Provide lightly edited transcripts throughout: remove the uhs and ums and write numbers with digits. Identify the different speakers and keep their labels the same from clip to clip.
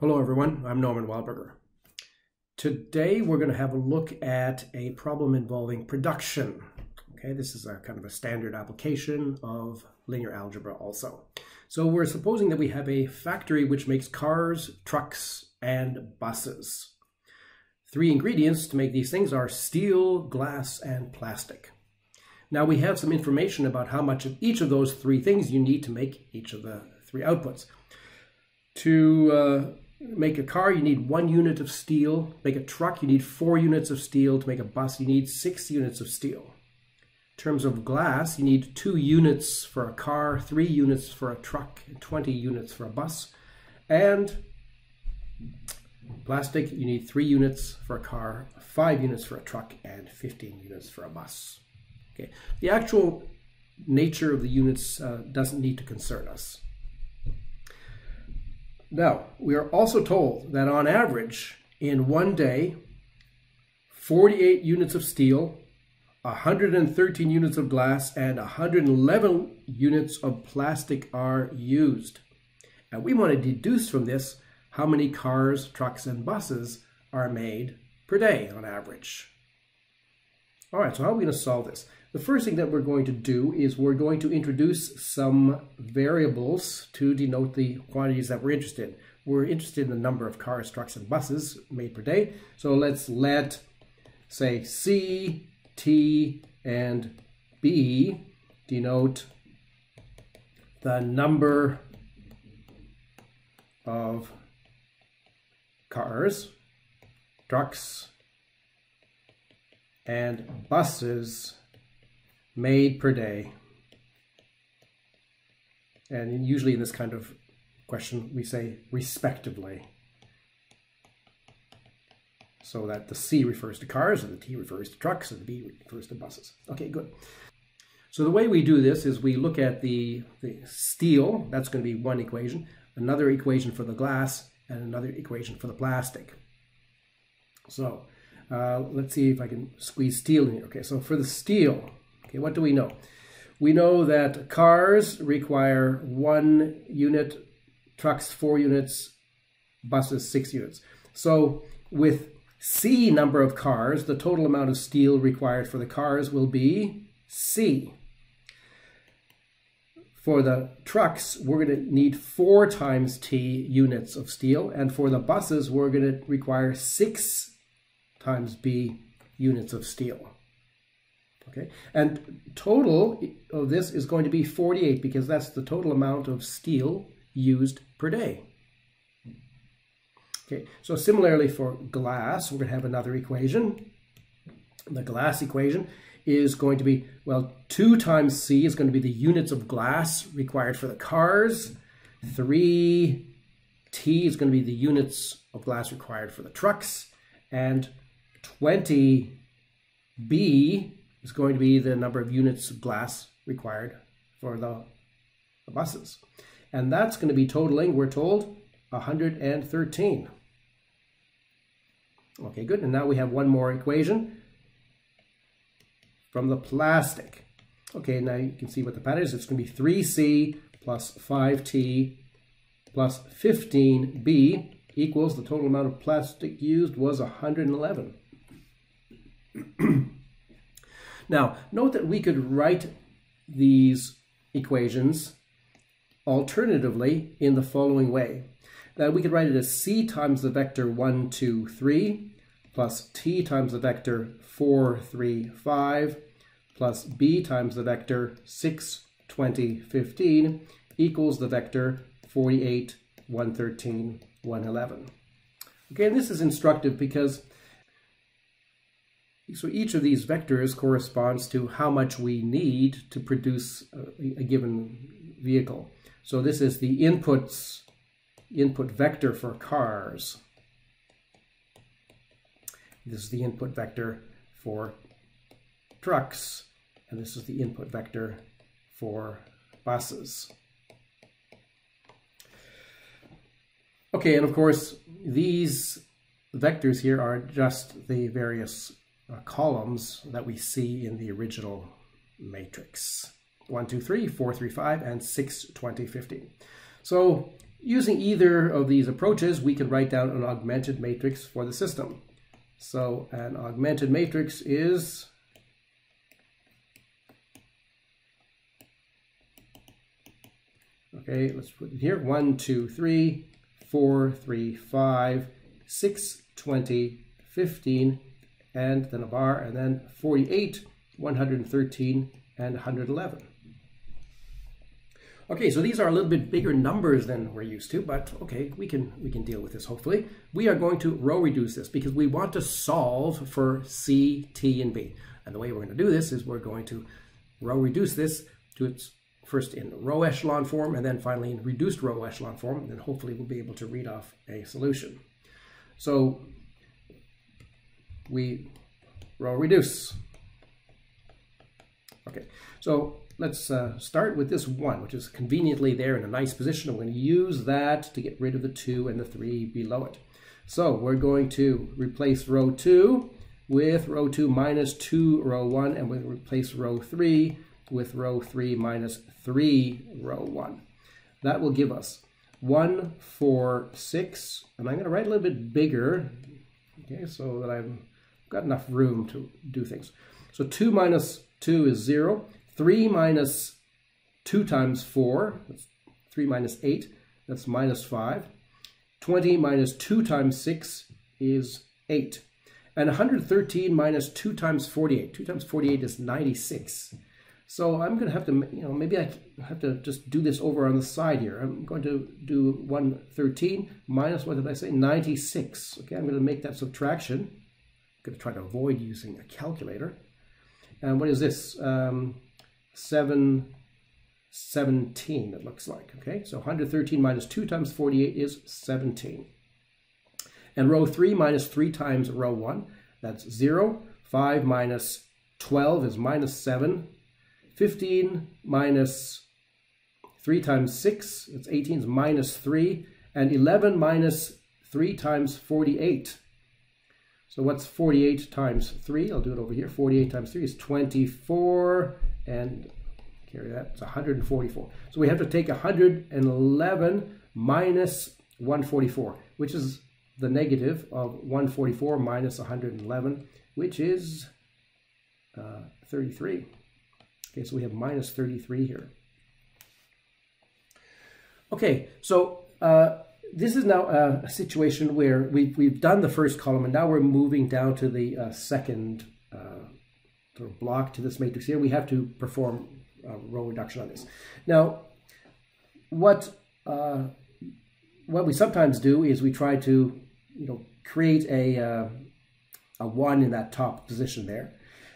Speaker 1: Hello everyone, I'm J Wildberger. Today we're going to have a look at a problem involving production. Okay, this is a kind of a standard application of linear algebra also. So we're supposing that we have a factory which makes cars, trucks, and buses. Three ingredients to make these things are steel, glass, and plastic. Now we have some information about how much of each of those three things you need to make each of the three outputs. To make a car, you need 1 unit of steel. Make a truck, you need 4 units of steel. To make a bus, you need 6 units of steel. In terms of glass, you need 2 units for a car, 3 units for a truck, and 20 units for a bus. And plastic, you need 3 units for a car, 5 units for a truck, and 15 units for a bus. Okay. The actual nature of the units doesn't need to concern us. Now, we are also told that on average, in one day, 48 units of steel, 113 units of glass, and 111 units of plastic are used. And we want to deduce from this how many cars, trucks, and buses are made per day on average. All right, so how are we going to solve this? The first thing that we're going to do is we're going to introduce some variables to denote the quantities that we're interested in. We're interested in the number of cars, trucks, and buses made per day. So let's let, say, C, T, and B denote the number of cars, trucks, and buses made per day. And usually in this kind of question we say respectively, so that the C refers to cars and the T refers to trucks and the B refers to buses. Okay, good. So the way we do this is we look at the steel. That's going to be one equation, another equation for the glass, and another equation for the plastic. So let's see if I can squeeze steel in here. Okay, so for the steel, okay, what do we know? We know that cars require 1 unit, trucks 4 units, buses 6 units. So with C number of cars, the total amount of steel required for the cars will be C. For the trucks, we're going to need 4 times T units of steel, and for the buses, we're going to require 6 times B units of steel. Okay, and total of this is going to be 48 because that's the total amount of steel used per day. Okay, so similarly for glass, we're going to have another equation. The glass equation is going to be, well, 2 times C is going to be the units of glass required for the cars. 3 T is going to be the units of glass required for the trucks. And 20 B is going to be the number of units of glass required for the buses. And that's going to be totaling, we're told, 113. Okay, good. And now we have one more equation from the plastic. Okay, now you can see what the pattern is. It's going to be 3C plus 5T plus 15B equals the total amount of plastic used was 111. Now, note that we could write these equations alternatively in the following way. That we could write it as C times the vector 1, 2, 3 plus T times the vector 4, 3, 5 plus B times the vector 6, 20, 15 equals the vector 48, 113, 111. Okay, and this is instructive because so each of these vectors corresponds to how much we need to produce a given vehicle. So this is the input vector for cars. This is the input vector for trucks, and this is the input vector for buses. Okay, and of course, these vectors here are just the various columns that we see in the original matrix. 1, 2, 3, 4, 3, 5, and 6, 20, 15. So using either of these approaches, we can write down an augmented matrix for the system. So an augmented matrix is okay, let's put it here. 1, 2, 3, 4, 3, 5, 6, 20, 15, and then a bar, and then 48, 113, and 111. Okay, so these are a little bit bigger numbers than we're used to, but okay, we can deal with this hopefully. We are going to row reduce this because we want to solve for C, T, and B. And the way we're going to do this is we're going to row reduce this to its first in row echelon form and then finally in reduced row echelon form, and then hopefully we'll be able to read off a solution. So we row reduce. Okay, so let's start with this 1, which is conveniently there in a nice position. I'm going to use that to get rid of the 2 and the 3 below it. So we're going to replace row 2 with row 2 minus 2 row 1, and we'll replace row 3 with row 3 minus 3 row 1. That will give us 1, 4, 6, and I'm going to write a little bit bigger, okay, so that I've got enough room to do things. So 2 minus 2 is 0. 3 minus 2 times 4, that's 3 minus 8, that's minus 5. 20 minus 2 times 6 is 8. And 113 minus 2 times 48. 2 times 48 is 96. So I'm going to have to, maybe I have to just do this over on the side here. I'm going to do 113 minus, what did I say, 96. Okay, I'm going to make that subtraction. I'm going to try to avoid using a calculator. And what is this? 17, it looks like. Okay, so 113 minus 2 times 48 is 17. And row 3 minus 3 times row 1, that's 0. 5 minus 12 is minus 7. 15 minus 3 times 6, it's 18, is minus 3. And 11 minus 3 times 48. So what's 48 times 3? I'll do it over here. 48 times 3 is 24, and carry that, it's 144. So we have to take 111 minus 144, which is the negative of 144 minus 111, which is 33. Okay, so we have minus 33 here. Okay, so this is now a situation where we've done the first column, and now we're moving down to the second sort of block to this matrix here. We have to perform row reduction on this. Now, what we sometimes do is we try to create a 1 in that top position there.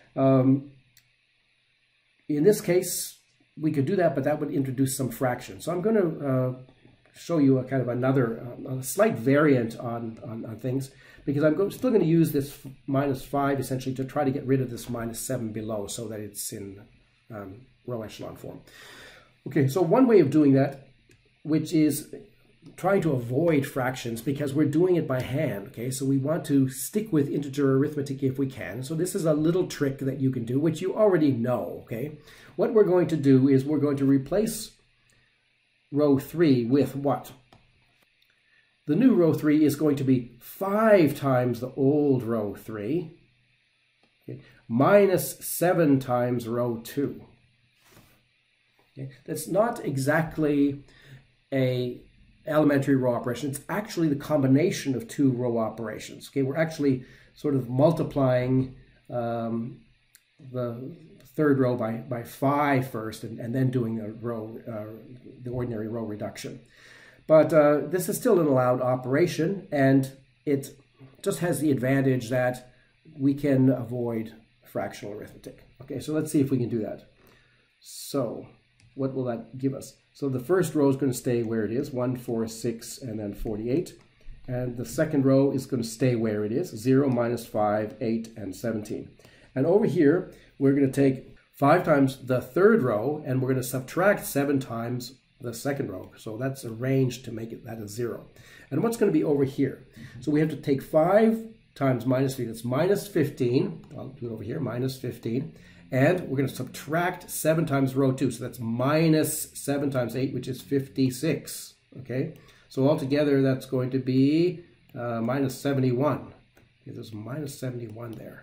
Speaker 1: In this case, we could do that, but that would introduce some fractions. So I'm going to show you a kind of another a slight variant on things, because I'm still going to use this minus 5 essentially to try to get rid of this minus 7 below so that it's in row echelon form. Okay, so one way of doing that, which is trying to avoid fractions because we're doing it by hand, okay? So we want to stick with integer arithmetic if we can. So this is a little trick that you can do, which you already know, okay? What we're going to do is we're going to replace row 3 with what? The new row 3 is going to be 5 times the old row 3, okay, minus 7 times row 2. Okay? That's not exactly a elementary row operation. It's actually the combination of 2 row operations. Okay, we're actually sort of multiplying the third row by 5 first, and then doing a row, the ordinary row reduction. But this is still an allowed operation, and it just has the advantage that we can avoid fractional arithmetic. Okay, so let's see if we can do that. So what will that give us? So the first row is going to stay where it is, 1, 4, 6, and then 48. And the second row is going to stay where it is, 0, minus 5, 8, and 17. And over here, we're going to take 5 times the third row, and we're going to subtract 7 times the second row. So that's arranged to make it that a 0. And what's going to be over here? So we have to take 5 times minus 3, that's minus 15. I'll do it over here, minus 15. And we're going to subtract 7 times row 2. So that's minus 7 times 8, which is 56. Okay? So altogether, that's going to be minus 71. Okay, there's minus 71 there.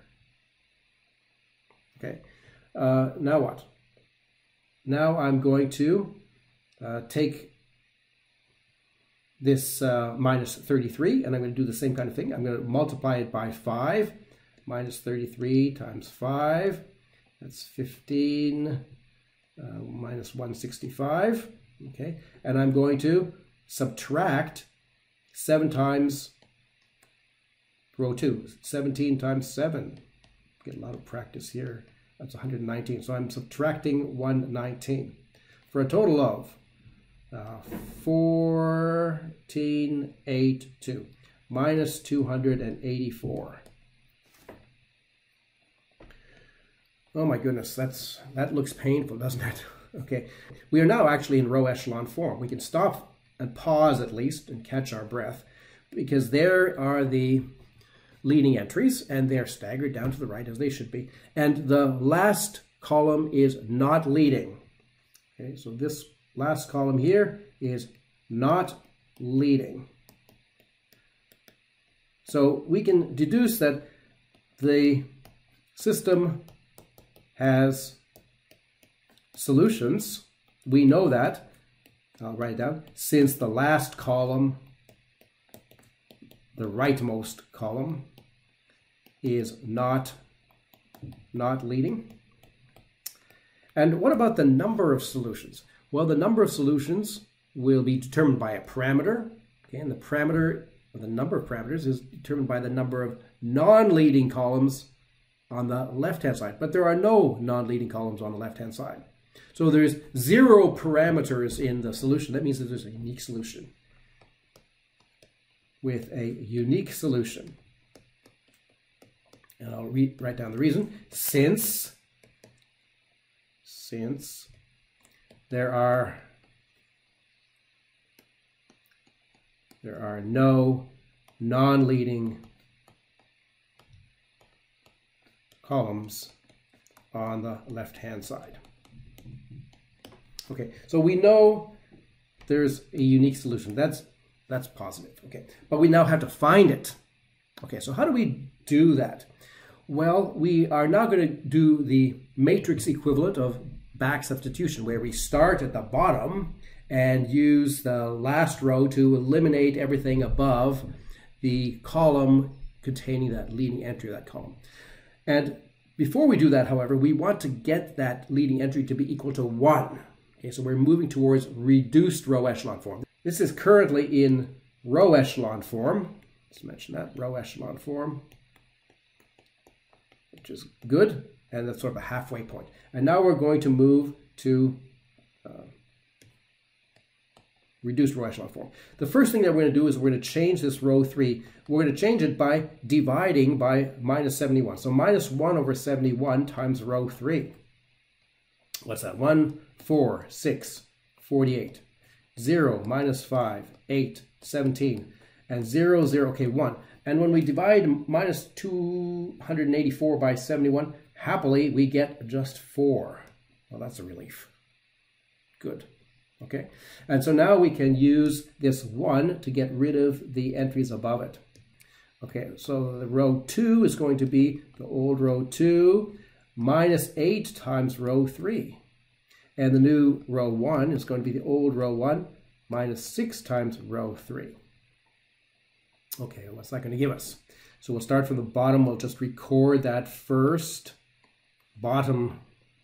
Speaker 1: Okay, now what? Now I'm going to take this minus 33, and I'm going to do the same kind of thing. I'm going to multiply it by 5. Minus 33 times 5, that's 15, minus 165, okay? And I'm going to subtract 7 times row 2, 17 times 7. Get a lot of practice here. That's 119, so I'm subtracting 119 for a total of 1482 minus 284. Oh my goodness, that looks painful, doesn't it? Okay, we are now actually in row echelon form. We can stop and pause at least and catch our breath, because there are the leading entries, and they're staggered down to the right as they should be. And the last column is not leading. Okay, so this last column here is not leading. So we can deduce that the system has solutions. We know that. I'll write it down. Since the last column, the rightmost column, is not leading. And what about the number of solutions? Well, the number of solutions will be determined by a parameter. Okay, and the parameter, or the number of parameters, is determined by the number of non-leading columns on the left-hand side. But there are no non-leading columns on the left-hand side. So there's 0 parameters in the solution. That means that there's a unique solution. With a unique solution. And I'll write down the reason. Since there are no non-leading columns on the left-hand side. Okay, so we know there's a unique solution. That's positive. Okay, but we now have to find it. Okay, so how do we do that? Well, we are now going to do the matrix equivalent of back substitution, where we start at the bottom and use the last row to eliminate everything above the column containing that leading entry of that column. And before we do that, however, we want to get that leading entry to be equal to 1. Okay, so we're moving towards reduced row echelon form. This is currently in row echelon form. Let's mention that, row echelon form, which is good, and that's sort of a halfway point. And now we're going to move to reduced row echelon form. The first thing that we're going to do is we're going to change this row 3. We're going to change it by dividing by minus 71. So minus 1 over 71 times row 3. What's that? 1, 4, 6, 48. 0, minus 5, 8, 17. And 0, 0, okay, 1. And when we divide minus 284 by 71, happily we get just 4. Well, that's a relief. Good. Okay, and so now we can use this 1 to get rid of the entries above it. Okay, so the row 2 is going to be the old row 2 minus 8 times row 3. And the new row 1 is going to be the old row 1 minus 6 times row 3. Okay, what's that going to give us? So we'll start from the bottom. We'll just record that first bottom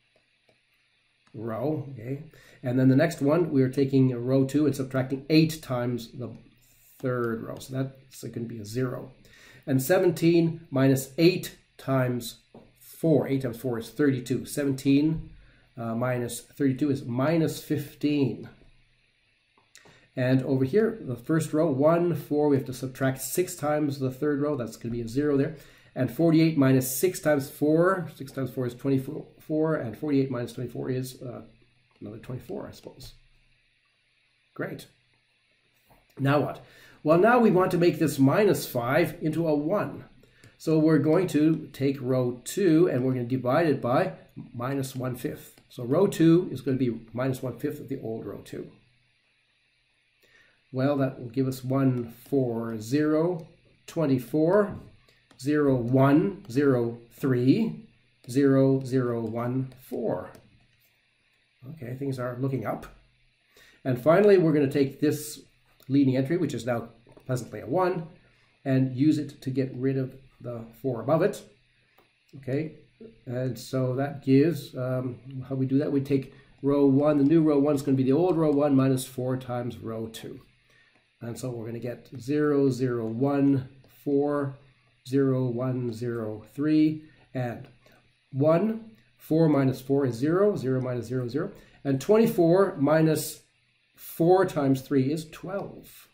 Speaker 1: row, okay? And then the next one, we're taking a row 2 and subtracting 8 times the third row. So that's going to be a 0. And 17 minus 8 times 4. 8 times 4 is 32. 17 minus 32 is minus 15. And over here, the first row, 1, 4, we have to subtract 6 times the third row. That's going to be a 0 there. And 48 minus 6 times 4. 6 times 4 is 24. And 48 minus 24 is another 24, I suppose. Great. Now what? Well, now we want to make this minus 5 into a 1. So we're going to take row 2 and we're going to divide it by minus 1/5. So row 2 is going to be minus 1/5 of the old row 2. well, that will give us 1, 4, 0, 24, 0, 1, 0, 3, 0, 0, 1, 4. Okay, things are looking up. And finally, we're going to take this leading entry, which is now pleasantly a 1, and use it to get rid of the 4 above it. Okay, and so that gives, how we do that, we take row 1, the new row 1 is going to be the old row 1 minus 4 times row 2. And so we're going to get 0, 0, 1, 4, 0, 1, 0, 3, and 1. 4 minus 4 is 0, 0 minus 0, 0. And 24 minus 4 times 3 is 12.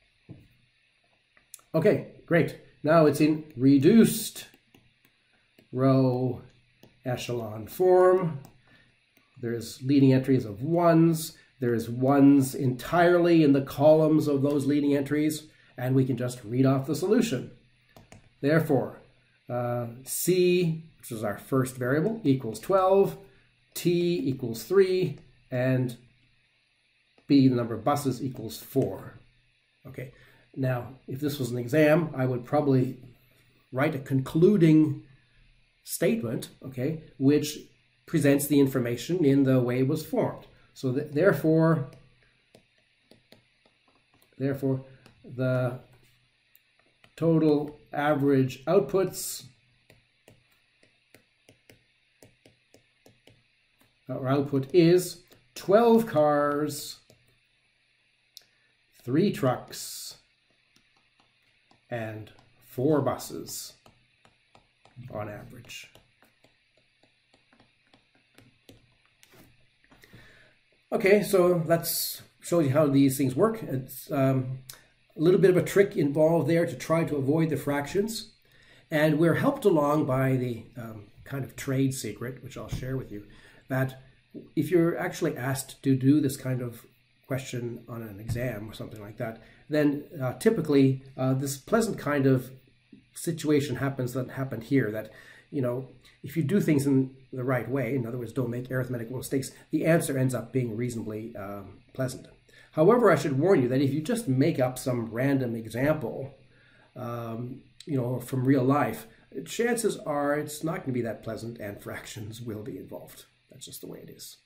Speaker 1: Okay, great. Now it's in reduced row echelon form. There's leading entries of 1s. There's 1s entirely in the columns of those leading entries, and we can just read off the solution. Therefore, C, which is our first variable, equals 12, T equals 3, and B, the number of buses, equals 4. Okay, now if this was an exam, I would probably write a concluding statement, okay, which presents the information in the way it was formed. So therefore, the total average outputs, our output is 12 cars, 3 trucks, and 4 buses on average. Okay, so that's shows you how these things work. It's a little bit of a trick involved there to try to avoid the fractions. And we're helped along by the kind of trade secret, which I'll share with you, that if you're actually asked to do this kind of question on an exam or something like that, then typically this pleasant kind of situation happens that happened here, that, you know, if you do things in the right way, in other words, don't make arithmetical mistakes, the answer ends up being reasonably pleasant. However, I should warn you that if you just make up some random example, you know, from real life, chances are it's not going to be that pleasant and fractions will be involved. That's just the way it is.